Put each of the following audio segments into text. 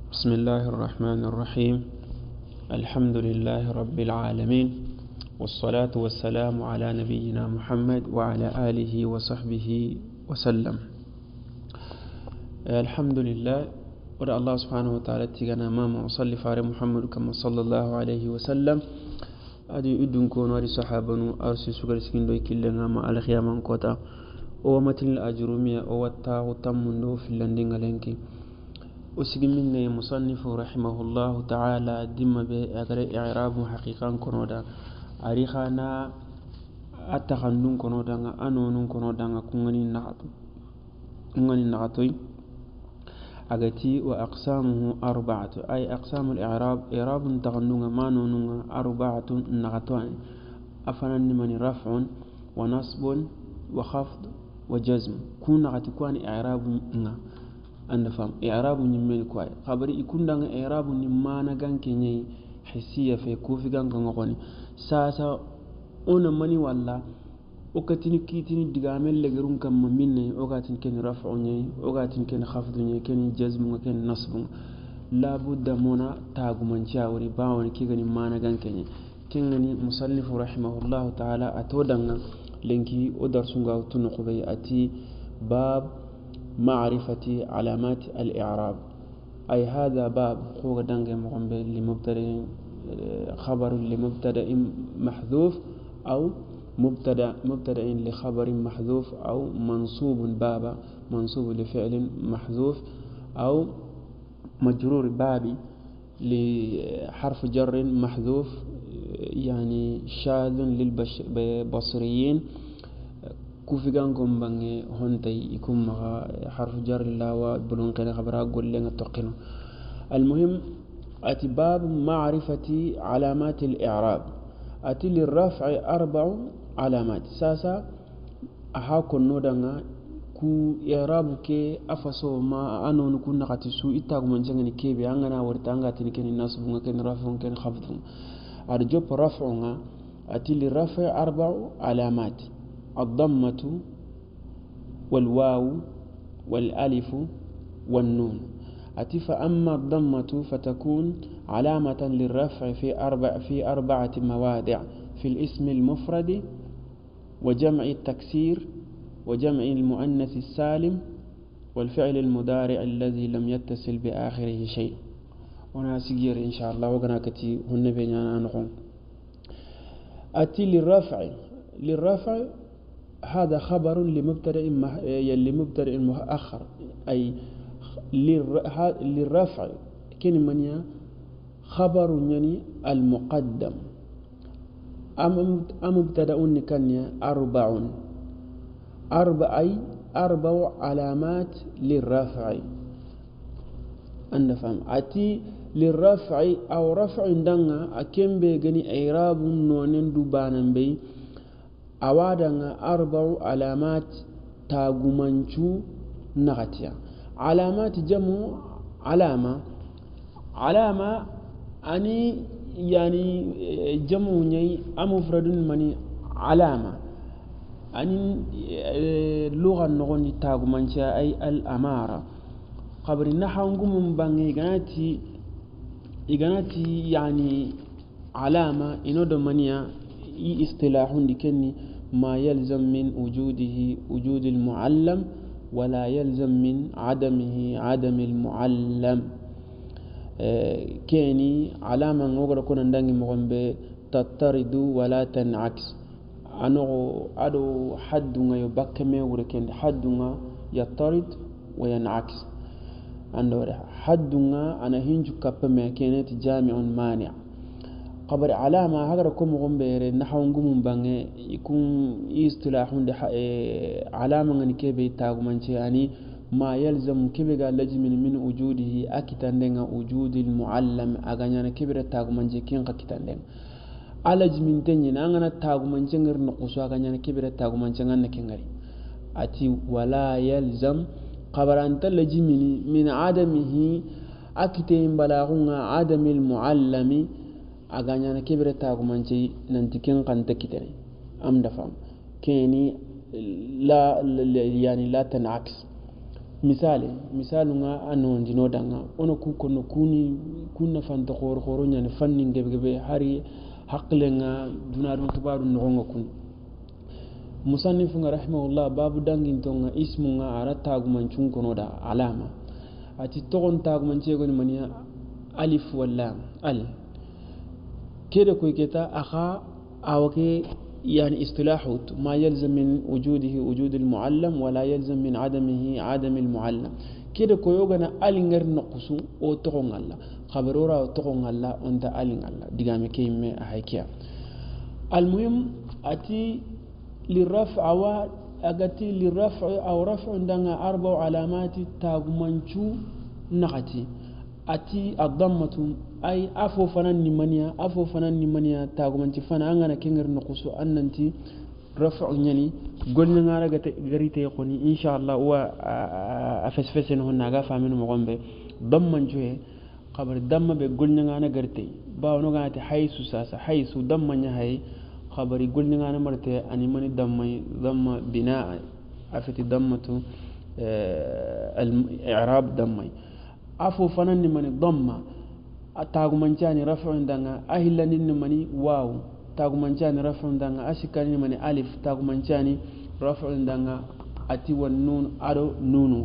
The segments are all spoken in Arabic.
بسم الله الرحمن الرحيم. الحمد لله رب العالمين، والصلاة والسلام على نبينا محمد وعلى آله وصحبه وسلم. الحمد لله ورد الله سبحانه وتعالى تيغنا ماما وصلي فاري محمد كما صلى الله عليه وسلم. أدي أدن كون وري صحابنو أرسي سكر سكين دوي كلنا ما على خيامان كوتا ومتن الأجرومية وطاغ تمنو في اللندن لنكي وسجمين مصنف رحمه الله تعالى دم بأجر إعراب حقيقة كنودا أريخنا أتخنون كنودا أنون كنودا كونغني نعطي أجتي وأقسامه أربعة، أي أقسام الإعراب إعراب تخنون ما نون أربعة نعطي أفنن من رفع ونصب وخفض وجزم كون نعطي كون إعراب anda fam i'rabu nyimmen ko ay khabari ikunda nga i'rabu ni mana ganke nyai hisiya fe ko fi ganga ngoni sasa ona mani walla o katini kitini digamel legerun kam minne o gatin ken raf'u nyai o gatin ken khafdu nyai ken jazmu ken nasbu la budda mona taguman ciawri bawon ki gani mana ganke nyai ken ngani musannif rahimahullah ta'ala atodanga lenki o darsunga tunu khubay ati bab معرفة علامات الإعراب، أي هذا باب خوغ دنگ مغنب لمبتدأ خبر لمبتدأ محذوف أو مبتدأ لخبر محذوف أو منصوب بابا منصوب لفعل محذوف أو مجرور بابي لحرف جر محذوف يعني شاذ للبصريين كوفي غانكم بانغي هونتي يكون مع حرف جر لا وبلون كان خبرا قول لنا توقنو. المهم اتي باب معرفة علامات الإعراب، اتي للرفع 4 علامات ساسا أحاكم نودنا كو إعرابك أفسو ما أنو نكون نغتي سو إتاق من جنغني كيبي أنغنا ورتانغا تنكني نصب كن رفع كن خفض. أرجوب رفعنا اتي للرفع 4 علامات: الضمة والواو والألف والنون. فأما الضمة فتكون علامة للرفع في 4 مواضع: في الاسم المفرد وجمع التكسير وجمع المؤنث السالم والفعل المضارع الذي لم يتصل بآخره شيء. وانا سيجير إن شاء الله وقنا كتي هن بيننا نقوم. أتي للرفع هذا خبر لمبتدأ مؤخر، أي للرفع كلمة خبر يعني المقدم. مبتدأ كان 4 علامات للرفع. أنا فهم أتي للرفع أو رفع دنا أكيم بيجني إعراب نونن دبانا بي أوادنا 4 علامات تاغمانشو نغتيا. علامات جمع علامة أني يعني جمع ني أمفرد مني علامة أني لغة نغني تاغمانشا أي الأمارة قبل نحن بانغي إغاناتي يعني علامة إنو دمانيا اصطلاح لكني ما يلزم من وجوده وجود المعلم ولا يلزم من عدمه عدم المعلم. كيني علامة نغرى كنا نداني مغنبة تطرد ولا تنعكس. أدو حدنا يبكمي ولكن حدنا يطرد وينعكس. حدنا أنا هنجو كبما كانت جامع مانع. قبر علامة هذا كم غنبير نحو نقوم بانه يكون اصطلاحون علامة نكبي تاغو منشي يعني ما يلزم كبي قال لازم من وجوده أكتندنا وجود المعلم أغانينا كبير تاغو منشي كين قكتندنا على جمين تنين أغانا تاغو منشي غير نقصو أغانينا كبير تاغو منشي غانا كينغري أتي ولا يلزم قبر أنت لازم من عدمه أكتين بلاغونا عدم المعلم أغانينا كبير تاغو منشي ننتكين قنتكتني أم دفعم كيني لا يعني لا تنعكس. misalu nga anon dino danga ono ku kono kunna fanta khoro nyane fanni ngebe hari haqle nga dunadu tubaru no kun musannif nga rahimahullah babu dangin tonga ismu nga arata gumancun kono da alama ati togon tagumanci goni maniya alif wala al كده كويكتا أخا أوكي يعني اصطلاحه ما يلزم من وجوده وجود المعلم ولا يلزم من عدمه عدم المعلم كده كويوغنا ألينغر نقصو أو تقون الله خبرورا أو تقون الله أنت ألين الله دقامي كيمي أحيكيا المهم أتي للرفع أغتي للرفع أو رفع عندنا 4 علامات تاغمانشو نغتي أتي الضمة أي أفو فنان نمانيا تاغمانتي فانا أنغانا كنغر نقصو أننتي رفع نياني قلنا نغارة غريتي يقوني إن شاء الله هو أفسفسن هنا غافا منه مغنبه ضمن جوه قبر الدم بقلنا نغانا غريتي باو نغانا حيث ساسا حيث ضمن هاي خبري قلنا نغانا مرتي أني ماني ضم بناء أفتي ضمة الإعراب ضمي أفو فنان نماني ضمة tagumancani raf'un danga ahillanin mani waw tagumancani raf'un danga ashikani mani alif tagumancani raf'un danga ati wan nun ado nunu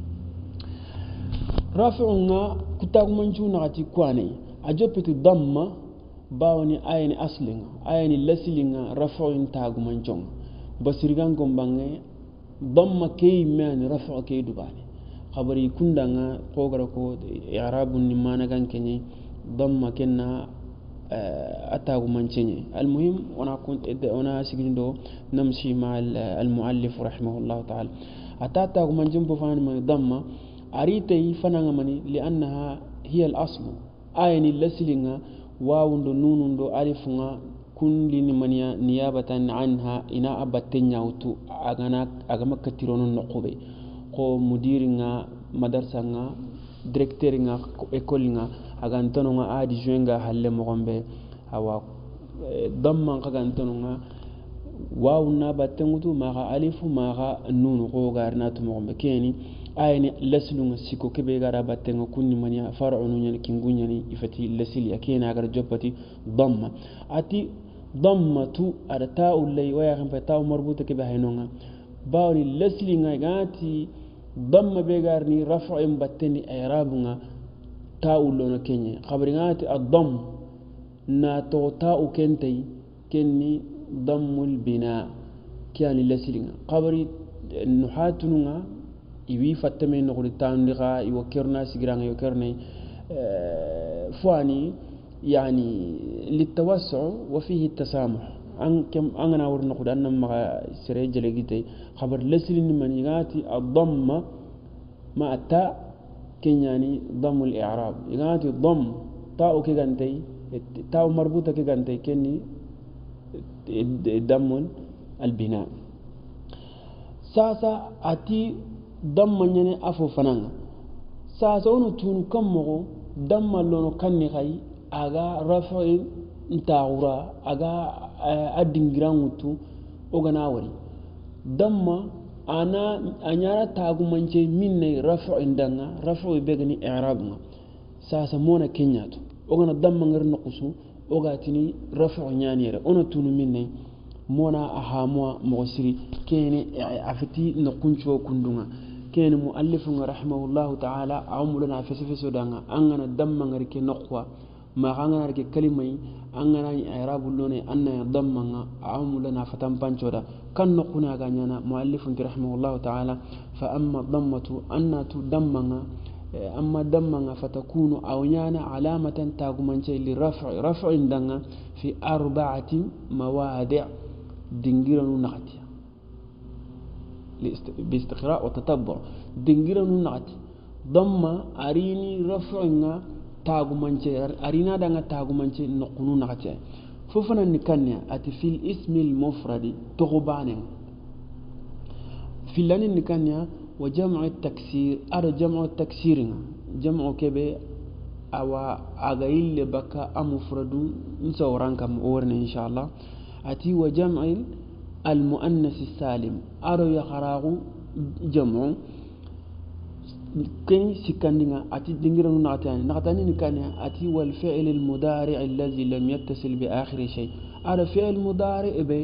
raf'un nga kutagumancu na ati kwane ajopetu damma bawni ayni aslinga ayni lasilinga raf'un tagumancon basirgan gombange damma kay man raf'u kay dubani khabari kundanga qogara ko i'rabun ni mana kan kenyi ضم كنا أتاغو منشيني المهم أنا سجندو نمشي مع المؤلف رحمه الله تعالى أتاغو منشين بفان من ضم أريتي فنان مني لأنها هي الأصل آيني لسلنا واو نون ألف كن لنمانيا نيابة عنها إنا أبتن يوتو أغانا كتيرون النقوبي قو مديرنا مدرسنا ديريكتورنا إيكولنا agantono nga adi juenga halle mogombe awa damman kagantono nga wawu na battengutu maga alifu maga nunu ko garnatu mogombe keni ayni laslunga siko kebe gara battenga kunni mania far'unu nyani kingunya ni ifati lasili akena agar joppati damma ati dammatu arta ulay waya kan fata marbuta kebe haynonga bawni lasli nga gati damma be garni raf'in batteni i'rabunga تاولون كيني خبرينات الضم ناتو تاو كنتي كني ضم البناء كان لسلنا قبري نحاتنا يبي فتمي نقول تاندغا يوكرنا سيغران يوكرني فاني يعني للتوسع وفيه التسامح ان كم انا ور نقول ان ما سريج لغيتي خبر لسلني من يغاتي الضم مع التاء كنياني ضم الإعراب يغاتي ضم تاو كيغانتي تاو مربوطة كيغانتي كني ضم البناء ساسا أتي ضم نيني أفو فنان ساسا ونو تونو كمغو ضم اللونو كني خي أغا رفع انتاغورا أغا أدين جراموتو أغناوري ضم أنا أنيارا تاغو منجي مني رفع عندنا رفع بيغني إعرابنا ساسا مونا كينياتو أغانا دم غير نقصو أغاتني رفع نيانيرا أنا تونو مني مونا أهاموا مغسري كيني عفتي نقنشو كندونا كيني مؤلف رحمه الله تعالى عملنا فسفسو دانا أغانا دم غير كي نقوى ما غانا ركي كلمة أغانا إعراب اللوني أنا دمنا عملنا فتنبانشو دا كان نقنا غانينا مؤلف رحمه الله تعالى فأما الضمة أن تدمنا أما دمنا فتكون أونيانا علامة تاغمانشي لرفع دنا في 4 مواضع دنجرن نغتي باستقراء وتتبع دنجرن نغتي ضم أريني رفعنا تاغمانشي أرينا دنا تاغمانشي نقنو نغتي فوفنا نكنيا أتي في الاسم المفرد تغبانين في اللان نكنيا وجمع التكسير أرى جمع التكسير جمع كبه أو أغايل بكا أمفرد نسوران كم أورنا إن شاء الله أتي وجمع المؤنث السالم أرى يخراغ جمع كين سكاننا أتي دينغرانو نعتاني نكانيا أتي والفعل المضارع الذي لم يتصل بآخر شيء هذا فعل مضارع إبه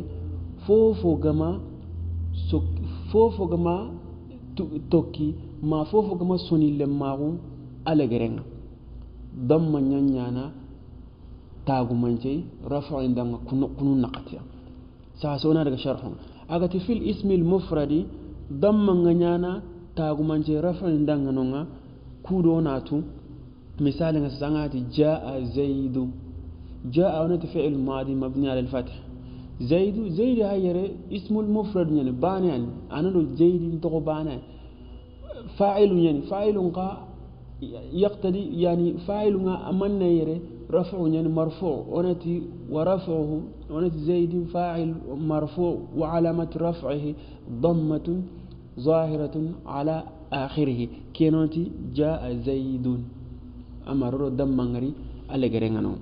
فوفو غما توكي ما فوفو غما سوني لماغو على غرين ضم نيانا تاغو منجي رفع عندما كنو نقطيا ساسونا daga sharhun agati fil ismi al mufradi damma nganyana taagu manje raf'in danga nonga kudo natu misali nga sangati jaa zaidu jaa onati fi'l madi mabni ala al fath zaidu hayre ismu al mufrad yani bani an anado zaidin to bana fa'il yani fa'ilun qa يقتدي يعني فاعل أمنا يري رفع يعني مرفوع ونتي ورفعه ونتي زيد فاعل مرفوع وعلامة رفعه ضمة ظاهرة على آخره كينوتي جاء زيد أمر دم مغري على غرينغانو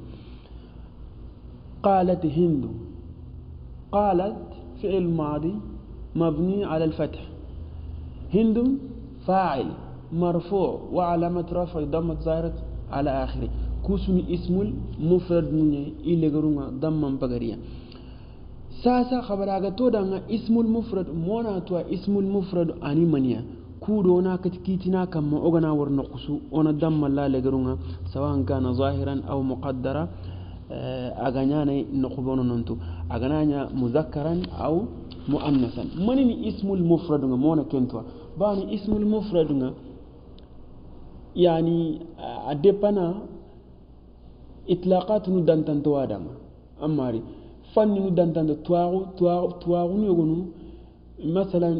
قالت هند قالت فعل ماضي مبني على الفتح هند فاعل مرفوع وعلامة رفع ضمة ظاهرة على آخره كوسني اسم المفرد من إلى غرونا ضمن بغريا ساسا خبراغا تودانا اسم المفرد مونا توا اسم المفرد اني منيا كودونا كتكيتنا كما اوغنا ورنقصو انا ضم لا لغرونا سواء كان ظاهرا او مقدرا اغانياني نخبونو نونتو اغانيا مذكرا او مؤنثا منني اسم المفرد مونا كنتوا باني اسم المفرد يعني ادبنا اطلاقات ندانتان توادام اماري fanni nu dantande tuwaru yogonu مثلا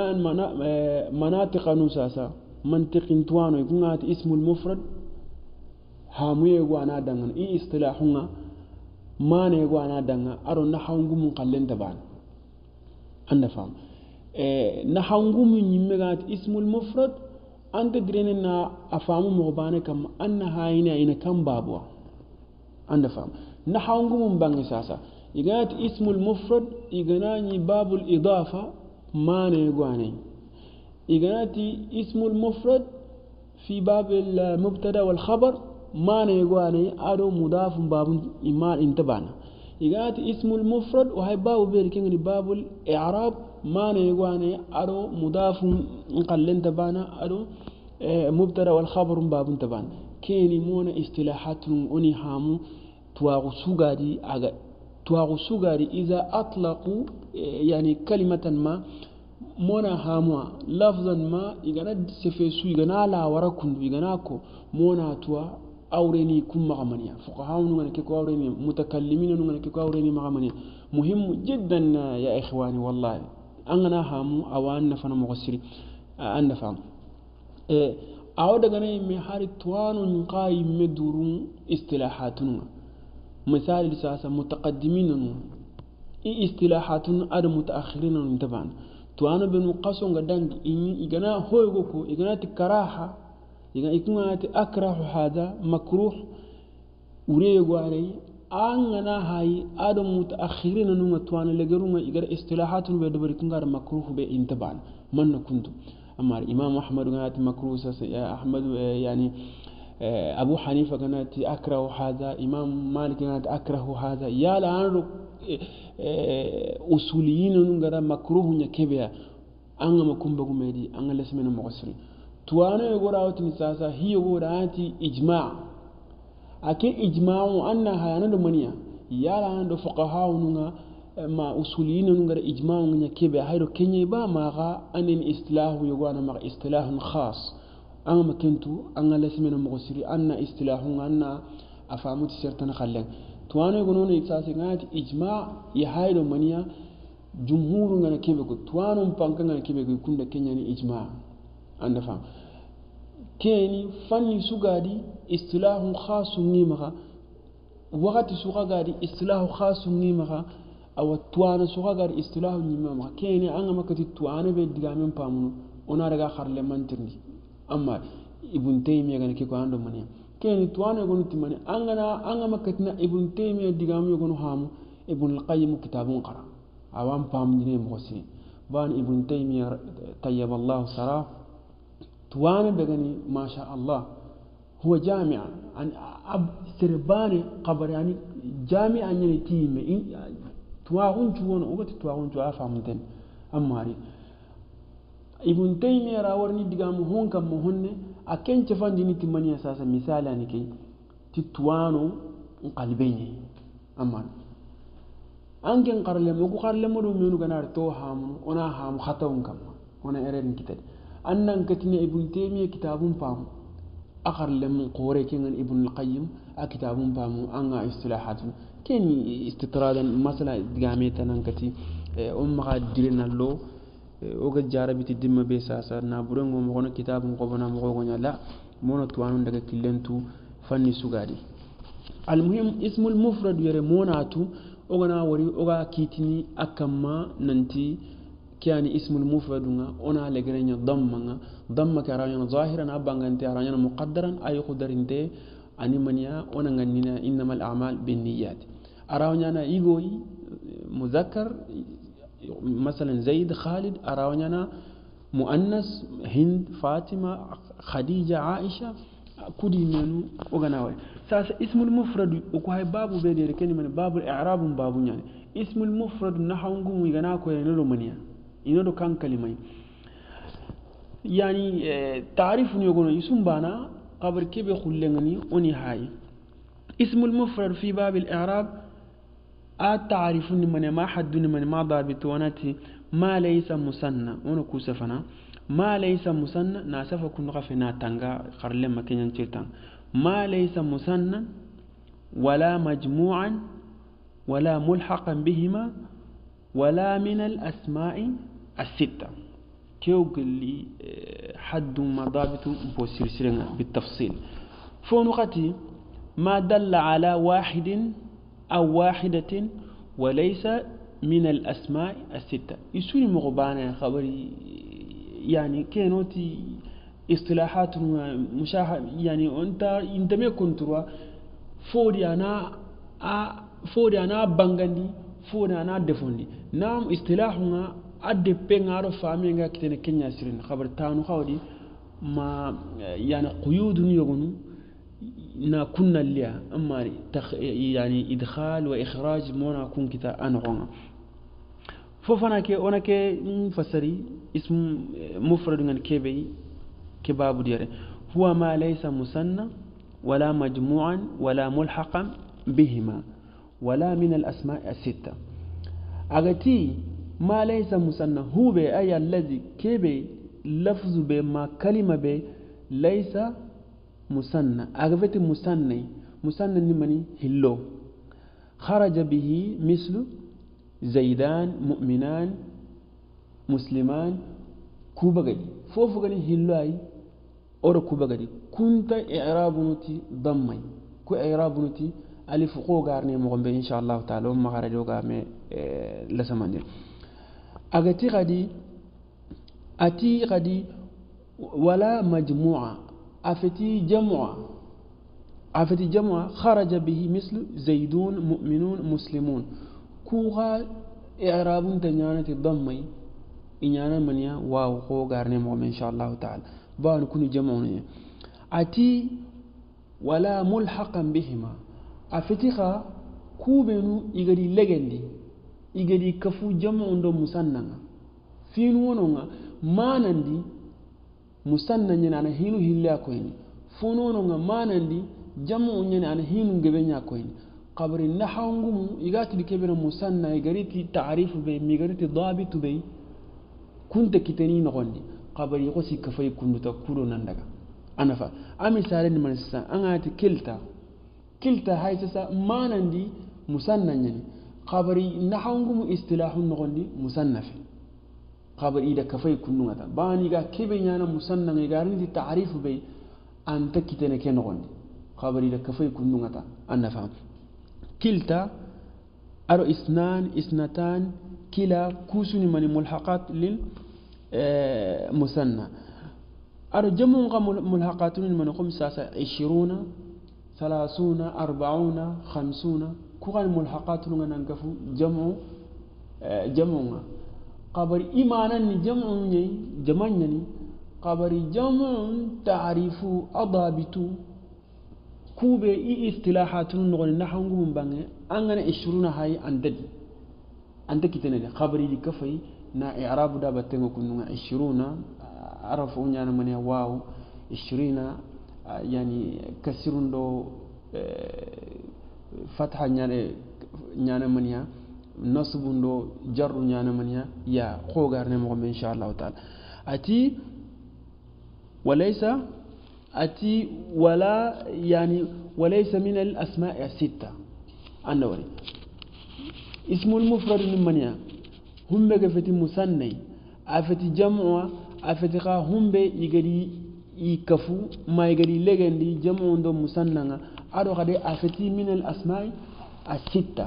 مناطق نوساسا منطق توانو يكونات اسم المفرد هامو يغوانا دانغان اي اصطلاحنا ما نيغوانا دانغا ارو نحاونغو من قلن تبان عند فهم نحاونغو من يمغات اسم المفرد انت دريننا افامو مغبانه كم انها هنا كم بابوا عند فهم نحاونغو من بانغ ساسا يغات اسم المفرد يغناني باب الإضافة ما نيغواني يغناتي اسم المفرد في باب المبتدا والخبر ما نيغواني أدو مضاف باب إيمان انتبانا يغاتي اسم المفرد وهي باب بيركين باب الإعراب ما نيغواني أدو مضاف نقل انتبانا أدو مبتدا والخبر باب انتبانا كيني مونا اصطلاحات أني هامو تواغو سوغادي تواغو سوغاري إذا أطلقوا يعني كلمة ما مونا هاموا لفظا ما يغنا سفيسو يغنا لا وركن يغنا كو مونا توا أوريني كم مغمانيا فقهاء نغنا كيكو أوريني متكلمين نغنا كيكو أوريني مغمانيا مهم جدا يا إخواني والله أننا هامو أوان نفنا مغسري أنا فهم أعود غنا يمي حاري توانو نقاي مدورون اصطلاحاتنا مثال لساسا متقدمين اي اصطلاحات اد متاخرين طبعا تو انا بنو قاسو غدان يغنا هويغوكو يغنا تكراها يغنا اكره هذا مكروه وريغو علي اننا هاي اد متاخرين نو تو انا لغروما يغر اصطلاحات بدبر كنغار مكروه به انتبان من كنت اما الامام احمد غنات مكروه يا احمد يعني أبو حنيفة كانت أكره هذا إمام مالك كانت أكره هذا يا لأنه أصوليين نقرأ مكروه نكبيا أنا ما كم بقوم يدي أنا لسه من المقصرين توانا يقول أوت نساسا هي يقول أنتي إجماع أكيد إجماع أنها أنا دمنيا يا لأنه فقهاء نقرأ ما أصوليين نقرأ إجماع نكبيا هيرو كنيا با ما أن الاصطلاح يقول أنا مع اصطلاح خاص أنا ما كنتو أنا لسه من المقصرين أنا اصطلاحهم أنا أفهمت سيرتنا خلين توانا يقولون إكساسينات إجماع يهايدو منيا جمهور أنا كيف يقول توانا مبانك أنا كيف يقول كنا كنياني إجماع أنا فهم كيني فني سوغادي اصطلاح خاص نيمها وقت سوغادي اصطلاح خاص نيمها أو توانا سوغادي اصطلاح نيمها كيني أنا ما كنت توانا بيدغامين بامنو أنا رجع خارل منترني أما ابن تيمية كان كيكو عنده منيا كان توانا يقولون تماني أنا ما كتنا ابن تيمية ديغام يقولون هامو ابن القيم كتابون قرأ عوام فهم دينين مغسرين بان ابن تيمية طيب الله سراه تواني بغني ما شاء الله هو جامع يعني سرباني قبر يعني جامع يعني تيم تواغون جوون وقت تواغون جو افهمتن اماري ابن تيميه راورني دغام هون كم هونne aken cefandi ni timani sasa misali ani kay titwano qalbeni amman angen qarle mo ko qarle mo do menu ganar to hamu ona hamu khatawun kam ona eren kitade annan katine ibn taymiya kitabun fam akhar lem qore kengan ibn al-qayyim a kitabun fam anga istilahat ken istitradan masala digame tanan kati umma qadirina lo oga jarabiti dimma be sasa na burengo mo kono kitabun ko bana mo ko nyala mono tuwanu daga killentu fanni sugadi almuhim ismul mufrad yare monatu ogana wari oga kitini akamma nanti كان اسم المفرد أنا لجرين ضم كرانيا ظاهرا أبغى أرانيا مقدرا أي قدر أنت أني منيا أنا غنينا إنما الأعمال بالنيات أرانيا إيجوي مذكر مثلا زيد خالد أرانيا مؤنث هند فاطمة خديجة عائشة كودي منو وغناوي ساس اسم المفرد وكوهي بابو بيدير كني من باب الإعراب بابو يعني اسم المفرد نحو نقوم يغناكو ينلو منيا ينلو كان كلمة يعني تعريف يقولون يسمى بانا قبل كيف يخلني أني هاي اسم المفرد في باب الإعراب تعرفون من ما حدون من ما ضابط وناتي ما ليس مسنى ونكوسفنا ما ليس مسنى ناسف كن غفنا تنغا خرلم مكين تشيتان ما ليس مسنى ولا مجموعا ولا ملحقا بهما ولا من الأسماء الستة كيو لي حد ما ضابط بوسيرسرنا بالتفصيل فونقتي ما دل على واحد أو واحدة وليس من الأسماء الستة يسوني مغبانا خبري يعني كانوتي اصطلاحات مشاهد يعني انت ما كنت فوري أنا بانغاندي فوري أنا دفوندي نعم اصطلاحنا أدي بينغارو فامينغا كتن كنيا سرين خبر تانو خاودي ما يعني قيود يغنو نا كنا ليا أما يعني إدخال وإخراج مونا كون كتا أنغونا فوفنا كي أنا كي مفسري اسم مفرد من كيبي كباب ديره هو ما ليس مسنى ولا مجموعا ولا ملحقا بهما ولا من الأسماء الستة أغتي ما ليس مسنى هو بي أي الذي كيبي لفظ بي ما كلمة بي ليس مسنى أغفت مسنى نمني هلو خرج به مثل زيدان مؤمنان مسلمان كوبغدي فوفغني هلاي أورا كوبغدي كنت إعراب نتي ضمي كو إعراب نتي ألف قو غارني مغمبي إن شاء الله تعالى وما غارجو غامي لسمانير أتي غدي ولا مجموعة أفتي جمع خرج به مثل زيدون مؤمنون مسلمون كوغا إعراب تنيانة الضمي إنيانا منيا واو خو غارني مغمبي إن شاء الله تعالى بان كوني جمعوني أتي ولا ملحقا بهما أفتيخا كوبنو إغدي لغندي إغدي كفو جمعون دو مسننا فينونونا ما نندي مسننا نانا هينو هيلا كويني فونونونا ما نندي جمعون نانا هينو غبنيا كويني قبر النحاونغم إغاتي لكبير مسننا إغريتي تعريف بي ميغريتي ضابط بي كنت كتني نغندي قبر يغسي كفاي كنت تكورو نندغا أنا فا أمي سالين من السا أنا كلتا هاي سا ما نندي مسنن يعني خبري نحونغم اصطلاح نغندي مسنف خبر إذا كفاي كنو غدا باني غا كيبي انا مسنن غارني تعريف بي أنت كتنه كنغندي خبر إذا كفاي كنو غدا أنا فهم كلتا أرو اثنتان كلا كوسني من ملحقات للمثنى أرو جمع ملحقات من خمسة 20 30 40 50 كوغان ملحقات ننكفو جمع قبر إيمانا جمع ني خبري جمع تعريف أضابط كوبي اصطلاحات نقول نحن نقول بانه أننا 20 هاي عندك تنادي خبري دي كفي نا إعراب دا بتنو كنا 20 عرفوا يعني من واو 20 يعني كسرون دو فتحة يعني منيا نصب دو جر يعني منيا يا خوغار نمغم إن شاء الله تعالى أتي وليس أتي ولا يعني وليس من الأسماء الستة أنوري اسم المفرد من منيا هم بفتي مسنى أفتي جمع أفتي خا هم بيجري يكفو ما يجري لجندي جمع دو مسنى أرو غادي أفتي من الأسماء الستة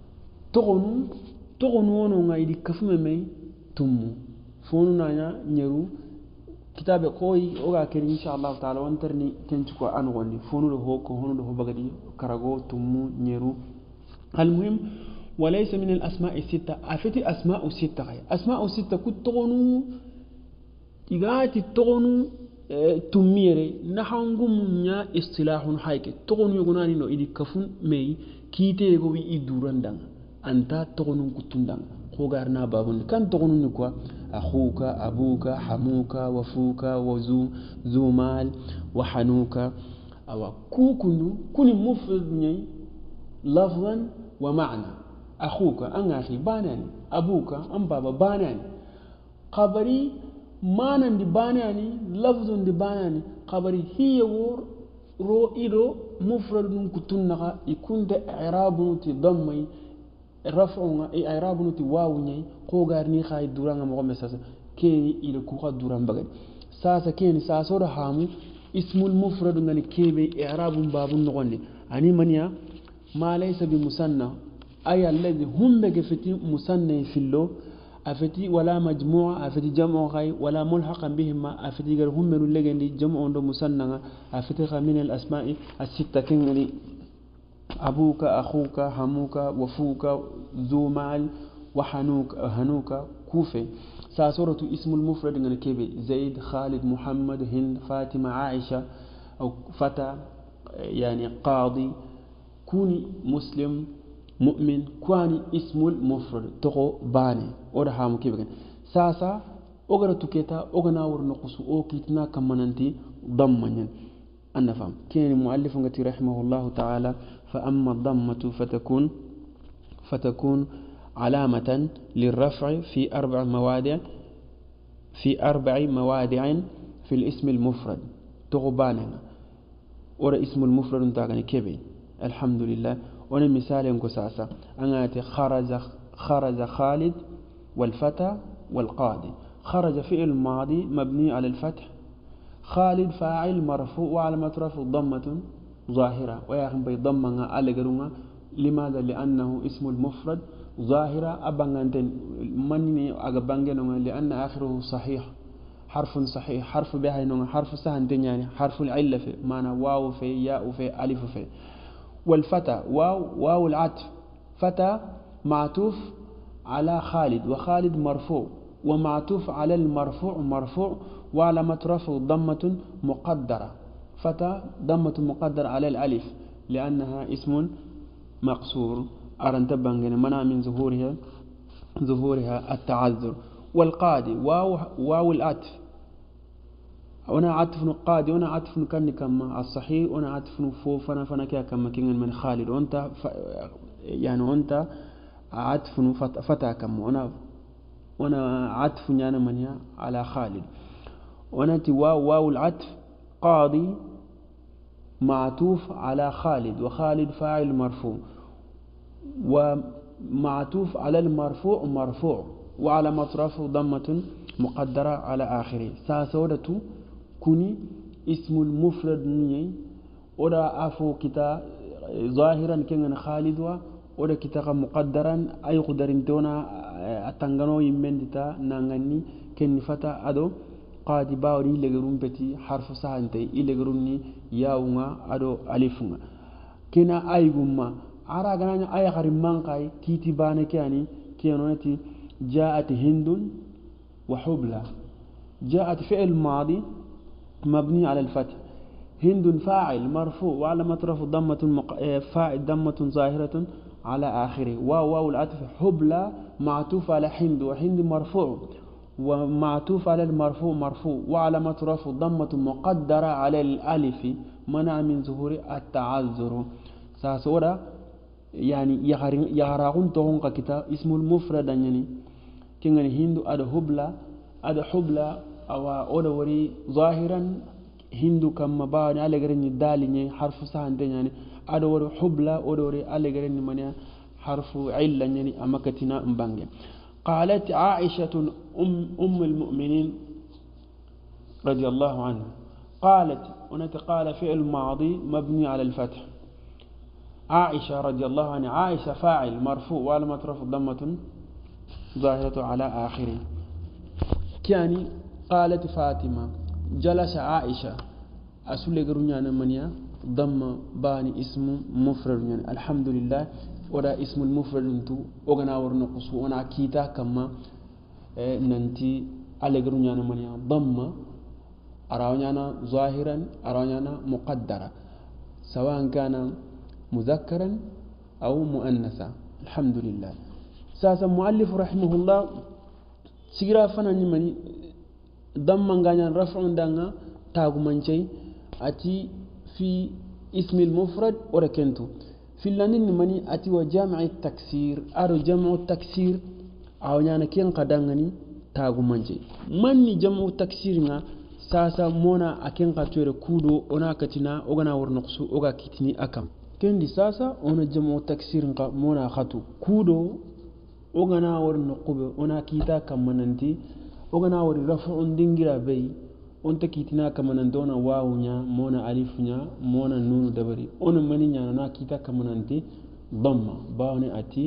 تغنو ونو يدي كفو ممي تمو فونو نانا نيرو كتاب قوي اوغا كريم ان شاء الله تعالى وانترني كنتكو انغوني فونو دو هوكو هونو دو بغدي كراغو تمو نيرو المهم وليس من الاسماء السته افتي اسماء سته اسماء سته كتغنو تيغاتي تغنو تميري نحانغوم نيا اصطلاح حيك تغنو يغناني نو ايدي كفون مي كيتي غو وي يدوراندان انتا تغنو كتوندان خوغارنا بابون كان تغنو نكوا أخوك أبوك حموك وفوك ذو مال وحنوك أو كوكنو كوني مفرد لفظا ومعنى أخوك أن أخي باناني أبوك أن بابا باناني قبري معنى دي باناني لفظ دي باناني قبري هي ور رو إيرو مفرد كتنغا يكون ده إعراب تضمي رفعنا إعراب واوني قوغارني خاي دوران مغو مساسا كيني إلى كوخا دوران بغد ساسا كيني ساسا رحامو اسم المفرد غني كيبي إعراب باب نغني أني منيا ما ليس بمسنى أي الذي هم بفتي مسنى في اللو أفتي ولا مجموعة أفتي جمع غاي ولا ملحقا بهما أفتي غير هم من اللي جمع دو مسنى أفتي من الأسماء الستة كيني أبوك أخوك حموك وفوك ذو مال وحنوك هنوك كوفي ساسورة اسم المفرد من كيبي زيد خالد محمد هند فاطمة عائشة أو فتى يعني قاضي كوني مسلم مؤمن كواني اسم المفرد تقو باني ورحام كيبي ساسا أغرى تكيتا أغنى ورنقص أو كيتنا كمانانتي ضمنين أنا فهم كان المؤلف رحمه الله تعالى فأما الضمة فتكون علامة للرفع في أربع موادع في الاسم المفرد تغباننا ورا اسم المفرد تاغني كبي الحمد لله وانا مثال انكساسا انا خرج خالد والفتى والقاضي خرج فعل ماضي مبني على الفتح خالد فاعل مرفوع وعلامة رفعه ضمة ظاهرة وياخن بي ضمنا على جرونا لماذا لأنه اسم المفرد ظاهرة أبغانتن مني أجبانجنون لأن آخره صحيح حرف صحيح حرف بها نون حرف سهنتين يعني حرف العلة في معنى واو في ياء في ألف في والفتى واو العطف فتى معطوف على خالد وخالد مرفوع ومعطوف على المرفوع مرفوع وعلامة رفع ضمة مقدرة فتى ضمة مقدرة على الألف لأنها اسم مقصور أرنتبان منع من ظهورها التعذر والقاضي واو العطف وانا عطف قاضي وانا عطف كان كما الصحيح وانا عطف فنا كما كين من خالد وانت يعني وانت عطف فتى كما وانا عطف يعني من على خالد وانا واو العطف قاضي معطوف على خالد وخالد فاعل مرفوع ومعطوف على المرفوع مرفوع وعلى مطرف ضمة مقدرة على آخره ساسودة كوني اسم المفرد ني ودا أفو كتا ظاهرا كان خالد ودا كتا مقدرا أي قدرين تونا أتنغنو يمندتا نانغني كن فتا أدو قادي باوري لغرون بتي حرف سهنتي إلغروني ياونا أدو ألفنا كنا أيغما ara gananya aya garin mankai kiti bane kyani kiyonati jaat hindun wa hubla جاءت فعل ماضي مبني على الفتح، هند فاعل مرفوع وعلامة رفعه ضمة فاعل ضمة ظاهرة على آخره، واو العطف حبلى معطوف على هند، وهند مرفوع ومعطوف على المرفوع مرفوع وعلامة رفعه ضمة مقدرة على الألف منع من ظهور التعذر. ساسورا يعني يغراغون تهون كتاب اسم المفرد يعني كنغني هند أدى حبلى أو أودوري ظاهرا هندو كما باوني على غيرني دالي حرف سهل يعني أدوري حبلى أدوري على غيرني مني حرف علة يعني أمكتنا مبانجي. قالت عائشة أم المؤمنين رضي الله عنها قالت ونتقال فعل ماضي مبني على الفتح، عائشة رضي الله عنها عائشة فاعل مرفوع وعلامة رفعه ضمة ظاهرة على آخره. كياني قالت فاطمة جلس عائشة أسولي قرنيانا منيا ضم باني اسم مفرد يعني الحمد لله ودا اسم المفرد انتو وغنا ورنقص وانا كيتا كما ننتي على قرنيانا منيا ضم أراونيانا ظاهرا أراونيانا مقدرة سواء كان مذكرا أو مؤنثا الحمد لله. ساسا مؤلف رحمه الله سيرا فنان مني ضم غانيان رفع دانا تاغو منشي أتي في اسم المفرد وركنتو في اللانين مني أتي وجامع التكسير أرو جمع التكسير أو نانا كين قدانغني تاغو منشي مني جمع التكسير ساسا مونا أكين قاتور كودو أنا كتنا أغنا ورنقصو أغا كتني أكم كندي ساسا أنا جمع التكسير مونا خطو كودو أغنا ورنقوب أنا كيتا كماننتي أغنا وررفع دينجرا بي أنت كيتنا كمانندونا واونا مونا ألفنا مونا نون دبري أنا مني نانا كيتا كماننتي ضم باوني أتي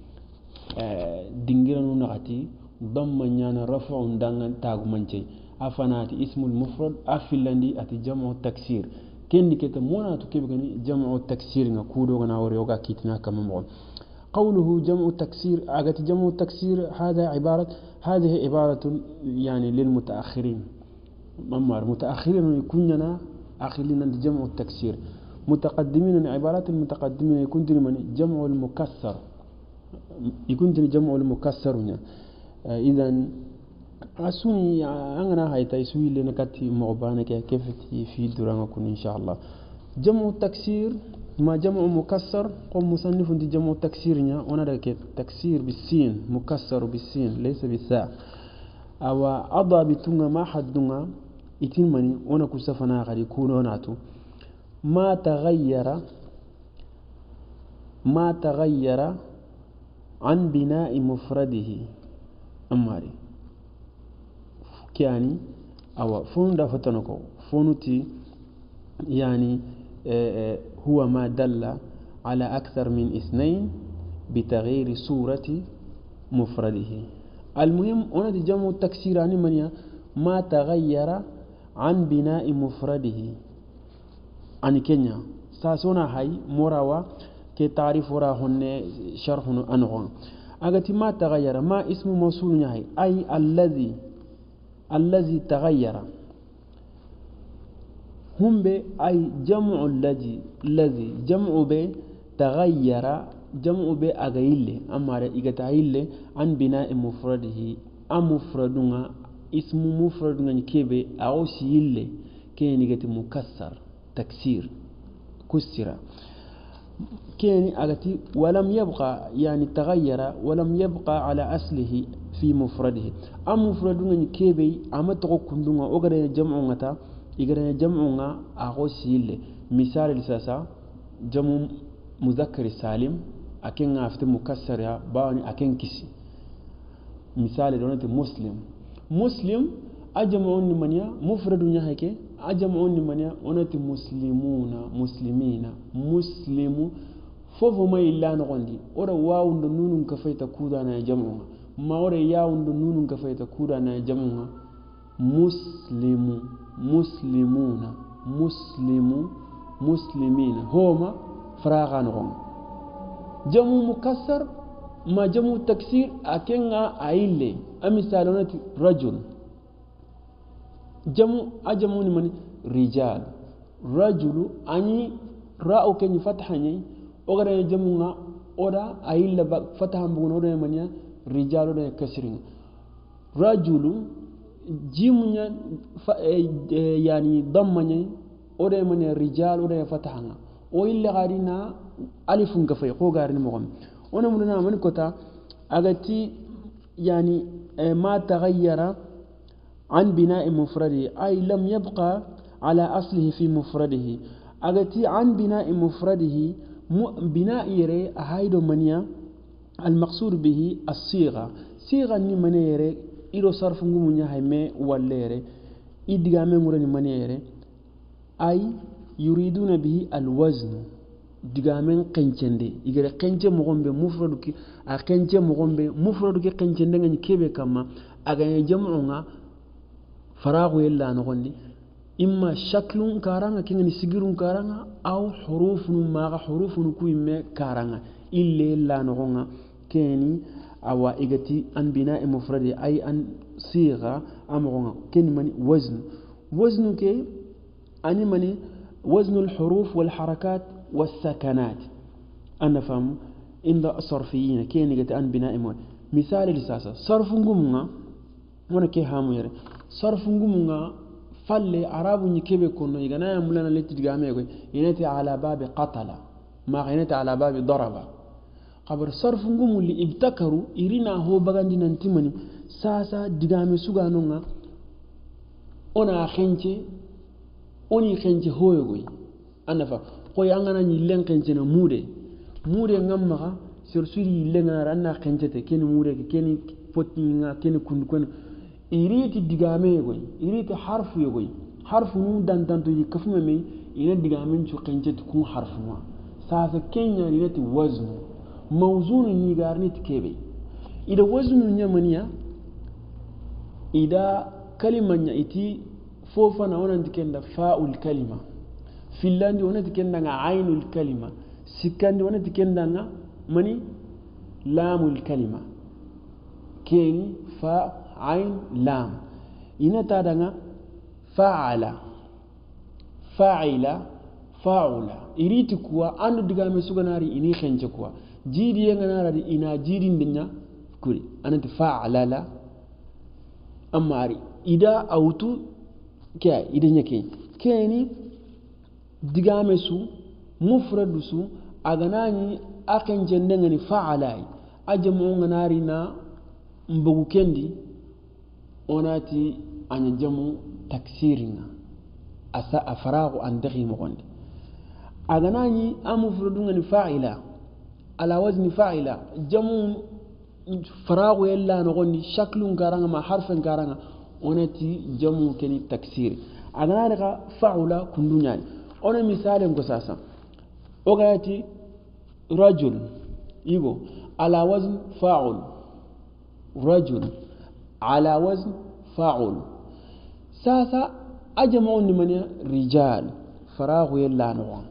دينجرا نون أتي ضم نانا رفع دانغان تاغ منشي أفناتي اسم المفرد أفلندي أتي جمع التكسير كندي كتا مونا تكيبغني جمع التكسير نكودو غنا وريوغا كيتنا كمامون. قوله جمع التكسير أجت جمع التكسير هذه عبارة يعني للمتأخرين ممر متأخرين يكوننا آخرين جمع التكسير، متقدمين عبارات المتقدمين يكون من جمع المكسر يكون جمع المكسر إذا أسوني أنا هاي تيسوي لنا كتي مغبانة كيف في دورانكم إن شاء الله. جمع التكسير ما جمع مكسر قم مصنف دي جمع التكسير وانا تكسير بالسين مكسر بالسين ليس بالثاء او اضا بتونغا ما حدونغا يتين مني وانا كسفنا غادي يكون وناتو ما تغير عن بناء مفرده اماري كياني او فون دافتنكو فونتي يعني هو ما دل على أكثر من اثنين بتغيير صورة مفرده. المهم هنا جمع التكسير عن منيا ما تغير عن بناء مفرده عن كينيا ساسونا هاي مراوا كي تعرف وراهن شرح أنغان أغتي ما تغير ما اسم موصول هاي أي الذي تغير هم بي أي جمع الذي جمع بي تغير جمع بي أغيل أما رأيك تغيل عن بناء مفرده مفردنا اسم مفردنا كيبي أو سيل كيني مكسر تكسير كسر كيني أغتي ولم يبقى يعني تغير ولم يبقى على أصله في مفرده مفردنا كيبي أما تغكندنا أغرى جمعنا إذا جمعنا أغوسيل مثال لساسا جمع مذكر سالم أكين عفت مكسر يا باوني أكين كسي مثال دونت مسلم أجمعون منيا مفرد نهايك أجمعون منيا ونت مسلمين مسلم فوفو ما إلا نغندي ورا واو نون كفيت كودا نا جمعها ما ورا ياو نون كفيت كودا نا جمعها مسلمون مسلمين هما فراغانهم جمع مكسر ما جمع تكسير أكنها عيلة أمثالنا رجل jamu ajamu ni mani rijal rajulu ani ra'u kenyi fathani ogara jamu nga oda ayilla fatha mbuno oda mania rijal oda kasrin rajulu jimunya yani dammanya oda mania rijal oda fatha nga o illa garina alifun ka fay ko garin mo gam ona mun na man kota agati yani ما تغير عن بناء مفرده أي لم يبقى على أصله في مفرده أغتي عن بناء مفرده بناء يري هايدو منيا المقصود به الصيغة صيغة ني منيا يري إلو صرف نغمونيا هايمي والليري إدغامي مرني منيا يري أي يريدون به الوزن digamen kencende igere kence mogombe mufradu ki a kence mogombe mufradu ki kencende ngani kebe kama aga jamu nga faragu yella no gondi imma shaklun karanga kingani sigirun karanga aw hurufun ma hurufun ku imme karanga ille la no gonga keni awa igati an bina'i mufradi ay an sigha amonga ken mani wazn ke ani mani وزن الحروف والحركات والسكنات أنا فهم عند الصرفيين كي نجت أن بناء مثال لساسا صرف نجومنا وانا كي هامير صرف نجومنا فل عرب نكبي كنا يجنا يملنا لتي تجامع ينتي على باب قتل ما ينتي على باب ضرب قبر صرف نجوم اللي ابتكروا إرينا هو بعندي ننتمني ساسا تجامع سجانونا أنا خنتي oni kenje hoyo goy anafa ko yangana ni len kenje na mude ngamma sur suri lenga ranna kenje te ken mude ke ken potinga ken kun iriti digame goy iriti harfu goy harfu nu dan to yi kafuma me ina digame ci kenje te kun harfu ma sa kenya ni nati wazn mawzun ni garni kebe ida wazn nyamaniya ida kalimanya iti فوفنا وانا نتكلم فاء الكلمة فنلندي وانا نتكلم عين الكلمة سكندي وانا نتكلم مني لام الكلمة كيني فاء عين لام إنا تادنا فاعل فاعل فاعل إريد كوا أندو دعامي سوغناري إني خنج كوا جيدي ينغناري إنا جيدي ندنا كوري أنا تفاعل لا أماري إذا أوتو كي إذا كيني دعامي سو مفرد سو أغناني أكن جندنغني فاعلاي أجمعون نارينا مبغو كندي onati anya jamu taksiringa asa afaragu an daghi mogondi aganani amufrudunga ni fa'ila ala wazni fa'ila jamu faragu yalla no gondi shaklun garanga ma harfen garanga onati jamu keni taksiri aganani ka fa'ula kundunyani ona misale ngo sasa ogati rajul igo ala wazn fa'ul rajul على وزن فاعل ساسا أجمعون من رجال فراغ يلا نوع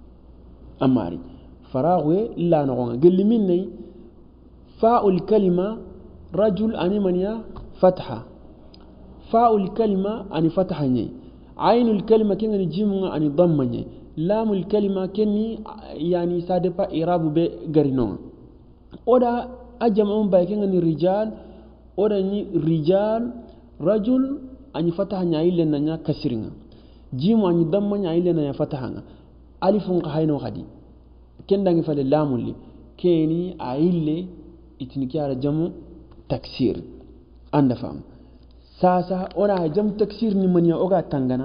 أماري فراغ يلا نوع قل مني فاء الكلمة رجل أني من فتحة فاء الكلمة أني فتحني عين الكلمة كن نجيمها أني ضمني لام الكلمة كني يعني سادبا إراب بقرنون ودا أجمعون باكن رجال orani rijal rajul ani fataha nyaile na nya kasiringa jimu ani damma nyaile na nya fatahanga alifun ka hayno khadi kendangi fale lamulli keni aile itinikiara jamu taksir anda fam sasa ora jamu taksir ni manya oga tangana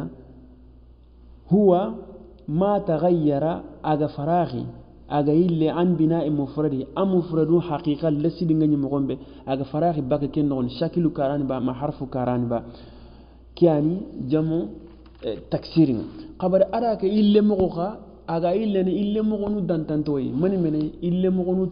huwa ma taghayyara aga faraghi aga ille an bina'i mufradi am mufradu haqiqa lasi dinga ni mogombe aga farahi baka ken non shakilu karani ba ma harfu karani ba kiani jamu taksirin qabar araka ille mogoka aga ille ni ille mogonu dantantoyi mani mene ille mogonu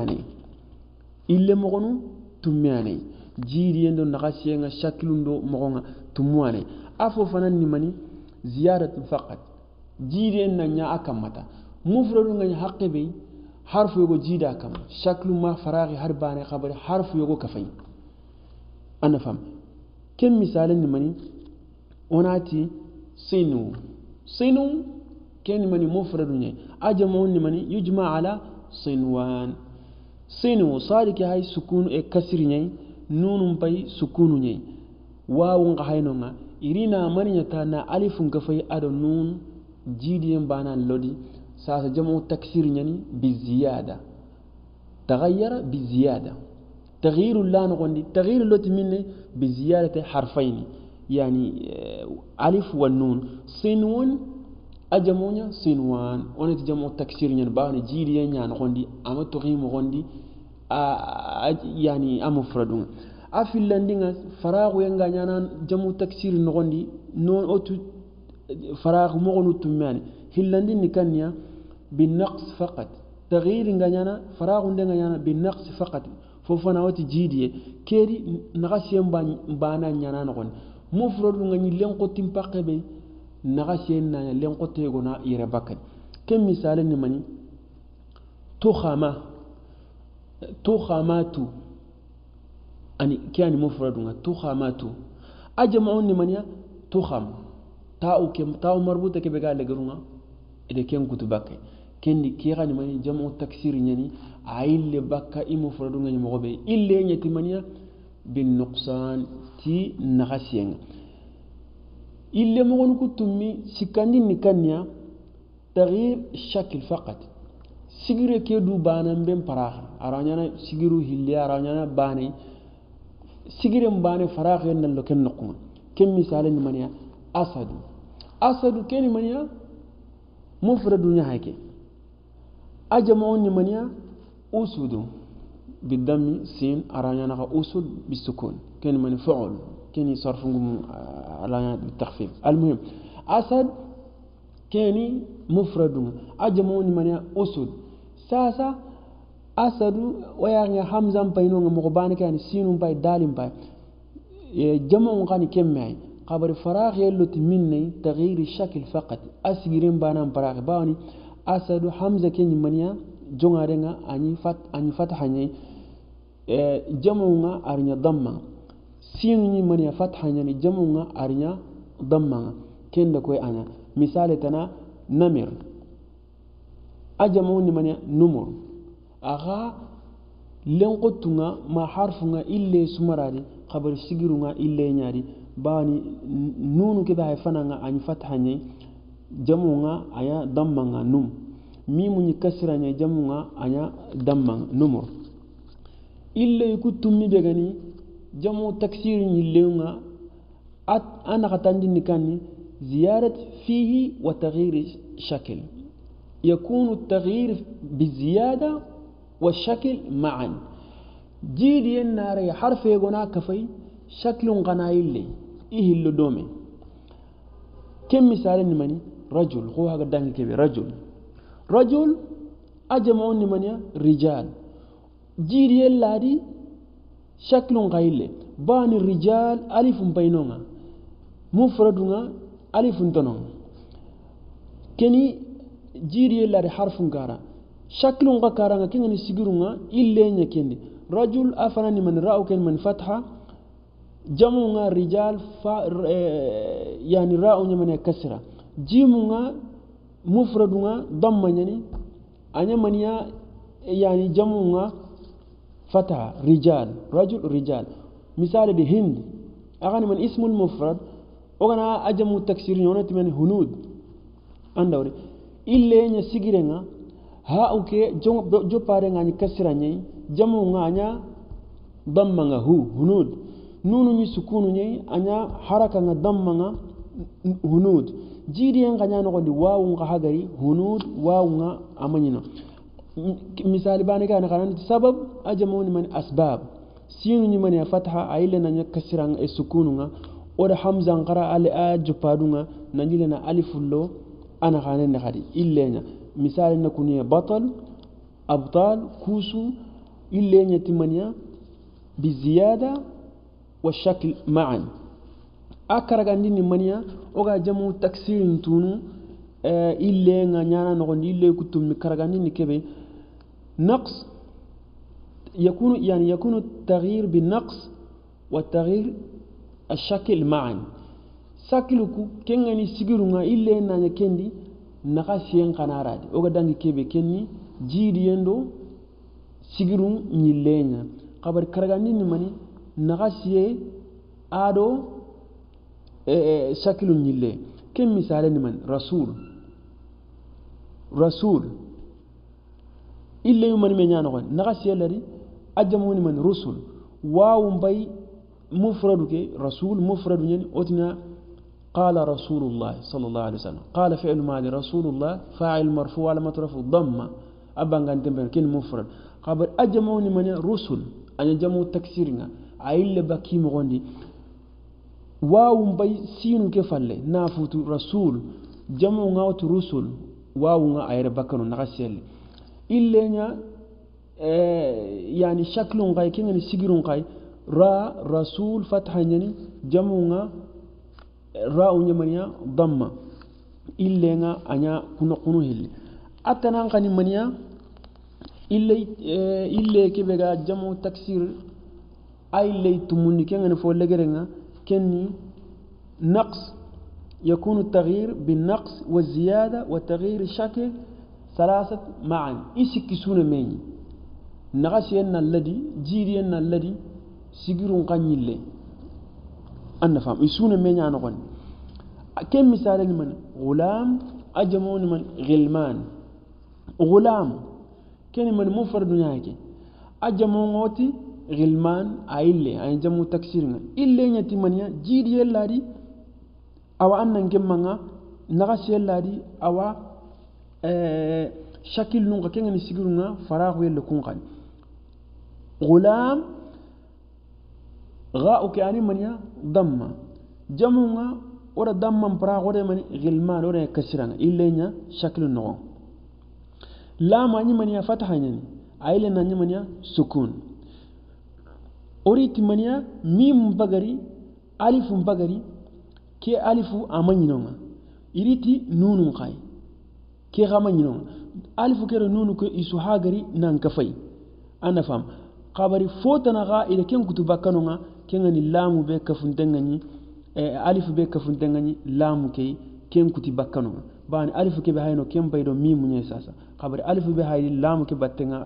tummiyane jiri yendo nakasiyenga shakilu ndo mogonga tumwane afo fanan ni mani ziyadatu faqat jiri en nya akamata mufradu ngani haqqi bi harfu yogo jida kam shaklu ma faraghi harbane khabar harfu yogo kafai ana fam kem misalan ni mani onati sinu كان من مفرد أجمع من يجمع على صنوان sinu صادق هاي سكون كسر نون باي سكون واو غاينونا إرينا من يتانا ألف كفي أدو نون جيدين بانا لودي ساسا جمع تكسير بالزيادة تغير بالزيادة تغيير اللان غندي تغيير اللوت مني بزيادة حرفين يعني ألف والنون صنون أجمعنا صنوان ونت جمع تكسير باني جيدين غندي أما تغيم غندي يعني أمفردون أفيلاندينا فراغ ينغانيانا جمع تكسير نغندي نون أوتو فراغ مغنو تماني هيلاندين نكانيا بالنقص فقط تغيير غانيانا فراغ غانيانا بالنقص فقط فوفنا وات جيدي كيري نغاسيم بانا نيانا نغون مفرد غاني لنقو تيمباقبي نغاسيم نا لنقو تيغونا يرباكن كم مثال نماني تخاماتو أني كان مفردنا تخاماتو أجمعون نمانيا تخام تاو مربوطة كبقى لغرونا إذا كان كتبك كان كيغا نماني جمع تكسير يعني عيل بكا مفردنا نمغبي إلا يتمانيا بالنقصان تي نغسين إلا مغن كتمي سكاندي نكانيا تغيير الشكل فقط سيغيرو كيدو بانا بين فراغ أرانيانا سيغيرو هيلي أرانيانا باني سيغيرم باني فراغ ينالو كن نقوم كم مثال نمانيا أسد كن منيا مفرد نهايك أجمعون نمانيا أسود بالدم سين أرانيانا أسود بالسكون كن من فعل كن صرفهم أرانيانا بالتخفيف المهم أسد كني مفرد أجمعون نمانيا أسود ساسا أسد ويعني حمزة بينهم مغبانك يعني سين باي دال باي جمعون غاني كم معي قبل فراغ يلو تمني تغيير الشكل فقط أسجرين بانام فراغ باوني أسد حمزة كني منيا جونغارينغا أني فتحاني جمعونا أرنيا ضمّا سيني منيا فتحاني جمعونا أرنيا ضمّا كن دكوي أنا مثال تنا نمر أجمعوني منيا نمر أغا لنقطنا ما حرفنا إلا سمراري قبل سجرونا إلا نياري bani nunu ke ba fananga ani fathanye jamunga aya dammanga num mimu ni kasranya jamunga aya dammanga numur illa yukutummi be gani jamu taksir ni leunga at ana katandi nikani ziyarat fihi wa taghyir shakl يكون التغيير بالزيادة والشكل معا جيدي النار حرف يقونا كفي شكل غنايل لي إيه اللي دومي كم مثال نماني رجل هو هذا دانك كبير رجل أجمعون نماني رجال جيري اللادي شكل غايل بان الرجال ألف بينهما مفردنا ألف تنون كني جيري اللادي حرف غارا شكل غارا كني سيغرونا إلا نكندي رجل أفنى من رأو كن من فتحة جمعنا رجال يعني راء من كسرة جيمنا مفردنا ضم يعني أنا منيا يعني جمعنا فتحة رجل رجال مثال دي هند أغاني من اسم المفرد أغانا أجمع تكسير يونت من هنود أندوري إلا يسيجرنا ها أوكي جو بارين يعني كسرة يعني جمعنا ضمنا هنود nunu ni sukunu nyai anya haraka nga damma nga hunud jiri nga nyano ko di wawu nga hagari hunud wawu nga amanyina misali bani kana kana sabab ajamoni man asbab sinu ni man fatha ayile na kasira nga sukunu nga oda hamza ngara ali ajupadu nga nanjile na alifullo ana kana ne khadi illenya misali na kuniya batal abtal kusu illenya timania biziyada والشكل معا أكرغاندين منيا أوغا جمو تكسير تونو إلا نانا نغن إلا كتم كرغاندين كبي نقص يكون التغيير بالنقص والتغيير الشكل معا sakiluku kengani sigirunga ille nanya kendi naka siyen kanaradi oga dangi kebe kenni jidi yendo sigirun nyillenya kabar karagandi ni mani naka siye ado sakilun nyille ken misale ni man rasul ille yumani me nyano kon naka siye lari ajamu ni man rusul waawu mbay mufradu ke rasul mufradu nyani otina قال رسول الله صلى الله عليه وسلم قال فعل ماضي رسول الله فاعل مرفوع على مترف ضمه ابان غانتم كن مفرد خبر اجمعوني من رسل ان جمع تكسيرنا ايل بكي مغندي واو مبي سينو كفاله نافوت رسول جمع غاوت رسل واو غا اير بكنو نغسل إلينا يعني شكل غاي كن سيغرون غاي را رسول فتح يعني جمع راء نيمانيا ضمه إلينا أنيا كنو هلي أتنا غني منيا إلي كبيرا جمع تكسير أي لي تمني كان نفول لجرنا كني نقص يكون التغيير بالنقص والزيادة وتغيير الشكل ثلاثة معا إسكسون مني نغسينا الذي جيرينا الذي سيجرون قني اللي أنا فهم يسون مني أنا قن كم مثال من غلام أجمعون من غلمان غلام كان من مفرد نهاية أجمعوتي غلمان أيلة أي جمع تكسيرنا إلا ينتي منيا جيد يلاري أو أن نجمعنا نغش يلاري أو شكل نوع كأن نسيجرنا فراغ يلكون قن غلام غاء كأني منيا ضم جمعنا ورا ضم فراغ ورا من غلمان ورا كسرنا إلا ينيا شكل نوع لا ماني منيا فتح يعني أيلة ناني منيا سكون أريد منيا ميم بغري ألف بغري كي ألف أمانينونا إريتي نون قاي كي غامانينونا ألف كير نون كي إسوهاغري نانكفاي أنا فهم قبري فوتنا غا إذا كان كتبا كانونا كان اللام بكفن دنغني ألف بكفن دنغني لام كي كان كتبا كانونا بان ألف كي بهاينو كم بيدو ميم نيساسا قبر ألف بهاي لام كي باتنا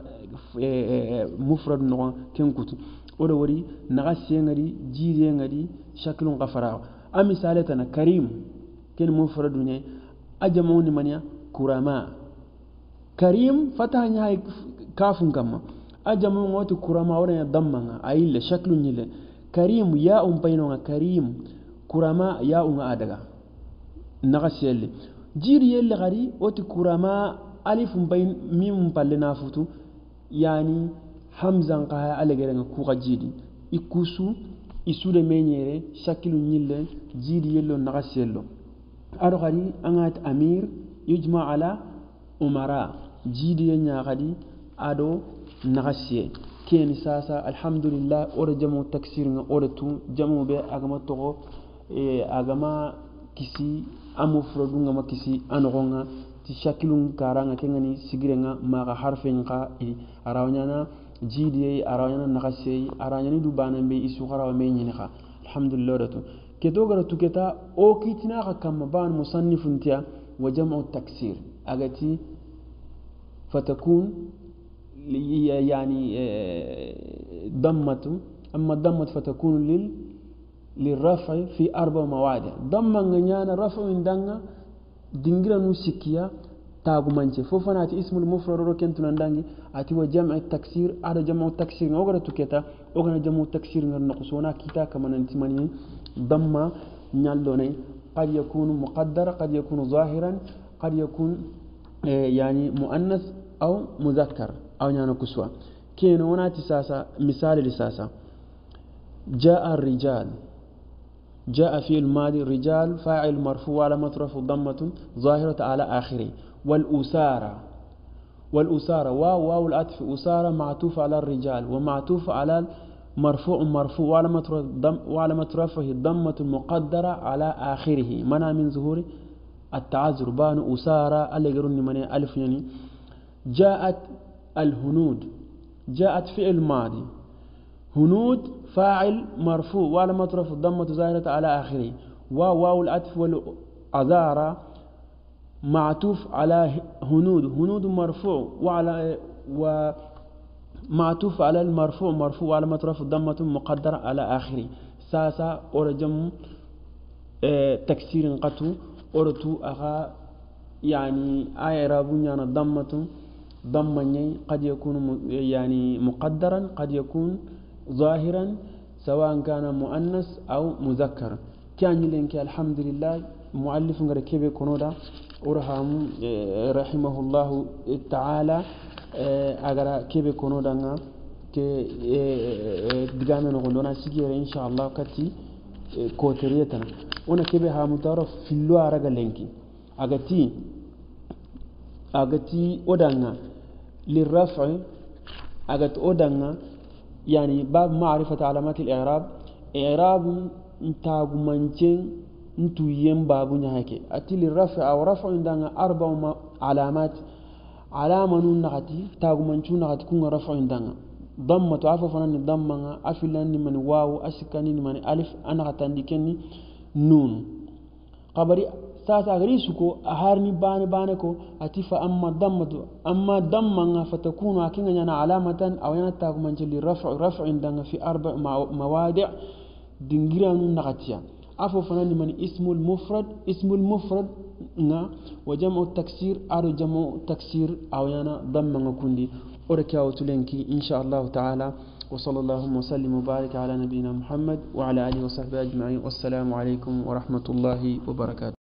مفرد نوع كم كتو ولا وري نغسي غري جيري غري شكل غفرا أمي سالتنا كريم كن مفرد ني أجمعون منيا كرما كريم فتحنا هاي كاف كما أجمعون وقت كرما ولا ضمنا أيل شكل نيله كريم يا بيننا كريم كرما يا أدغا نغسي اللي جيري اللي غري وقت كرما ألف بين ميم بالنا فتو يعني hamza qaha alegere nga ku jidi ikusu isude menyere shakilu nyille jidi yello nagasello ado gadi angat amir yujma ala umara jidi nya gadi ado nagasiye ken sasa alhamdulillah ora jamu taksir nga ora tu jamu be agama togo agama kisi amu frodu nga makisi anogonga ti shakilun karanga kengani sigirenga maga harfen ka arawnyana جيدي أرانا نغسي أرانا دوبانا بي إسوخرا وميني نخا الحمد لله رتو كتو غرتو كتا أو كيتنا كما بان مصنف انتيا وجمع التكسير أغتي فتكون يعني ضمة أما ضمة فتكون للرفع في 4 مواضع ضمة نيانا رفع من دنغا دنجرا نسكيا تاغو مانجي فوفناتي اسم المفرد روكنتو ناندانغي اتي وجمع التكسير على جمع التكسير اوغرا توكيتا اوغنا جمع التكسير نقصونا كيتا كما ننتماني ضم نيالوني قد يكون مقدر قد يكون ظاهرا قد يكون يعني مؤنث او مذكر او نانا كسوا كينو وناتي ساسا مثال لساسا جاء الرجال جاء في الماضي رجال فاعل مرفوع على مطرف ضمة ظاهرة على آخره والأسارة واو العطف أسارة معطوف على الرجال ومعطوف على مرفوع وعلى مطرفه الضمة مقدرة على آخره منع من ظهور التعذر بان أسارة اللي قرن من ألف يعني جاءت الهنود جاءت فعل ماضي هنود فاعل مرفوع وعلى مطرف الضمة ظاهرة على آخره واو العطف والأذارة معطوف على هنود مرفوع وعلى ومعطوف على المرفوع مرفوع على مطرف ضمة مقدرة على آخره ساسا أرجم تكسير قطو أرتو أغا يعني إعرابون يعني ضمة قد يكون يعني مقدرا قد يكون ظاهرا سواء كان مؤنث أو مذكر كان لينك الحمد لله مؤلف ركبه كنودا ورحم رحمه الله تعالى أجرا كبه كنودا ك دعانا نقولنا سجير إن شاء الله كتي كوتريتنا ونا كبه متعرف في اللغة رجلينك أجتي أدانا للرفع أجت أدانا يعني باب معرفة علامات الإعراب إعراب تاغمانتين نتو ينبابو نهاكي أتي للرفع أو رفع عندنا 4 علامات علامة نغتي تاغمانتو نغتي كون رفع عندنا ضمة عفوا ضمة أفلان من واو أسكاني من ألف أنا غتندكني نون قبري ساسا غريسكو أهارني بانكو أتفا أما ضمة فتكون أكينا علامة أو ينتاغمانتو للرفع عندنا في 4 مواضع دنجران نغتيا عفوا فنان من اسم المفرد وجمع التكسير أو جمع التكسير أو يانا ضمن كندي أركاو تلنكي إن شاء الله تعالى وصلى الله وسلم وبارك على نبينا محمد وعلى آله وصحبه أجمعين والسلام عليكم ورحمة الله وبركاته.